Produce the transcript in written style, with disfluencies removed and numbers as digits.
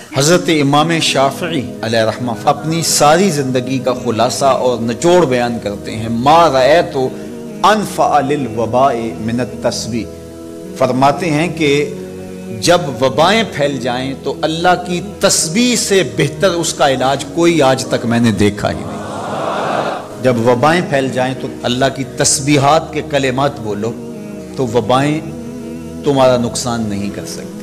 हज़रत इमाम शाफ़ी अलैहि रहमा अपनी सारी ज़िंदगी का खुलासा और निचोड़ बयान करते हैं। मा रअयतु अनफ़अ लिल वबाए मिनत तस्बीह, फरमाते हैं कि जब वबाएँ फैल जाएं तो अल्लाह की तस्बीह से बेहतर उसका इलाज कोई आज तक मैंने देखा ही नहीं। जब वबाएँ फैल जाएं तो अल्लाह की तस्बीहात के कलेमात बोलो तो वबाएँ तुम्हारा नुकसान नहीं कर सकती।